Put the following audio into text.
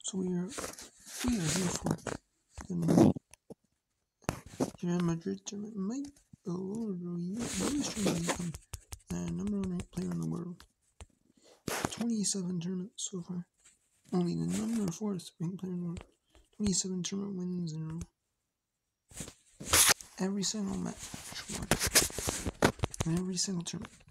So we are here for the Real Madrid tournament. Might become the number one ranked player in the world. 27 tournaments so far. Only the number 4th ranked player in the world. 27 tournament wins in a row. Every single match won. And every single tournament.